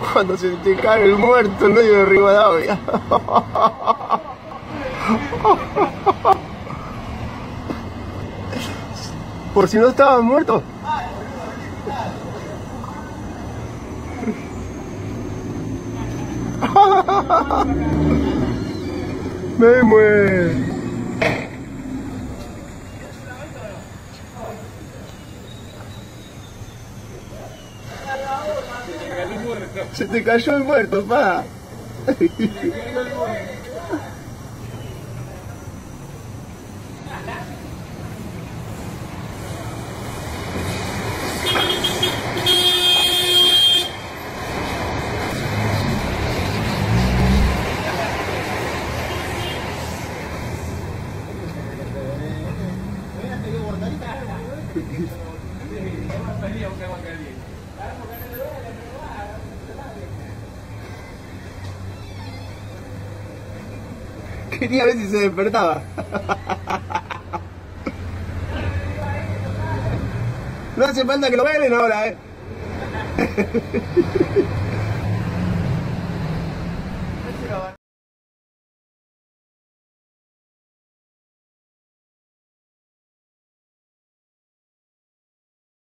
Cuando se te cae el muerto en medio de Rivadavia. Por si no estaban muertos. Me muero. Se te cayó el muerto, pa. Quería ver si se despertaba. No hace falta que lo bailen ahora,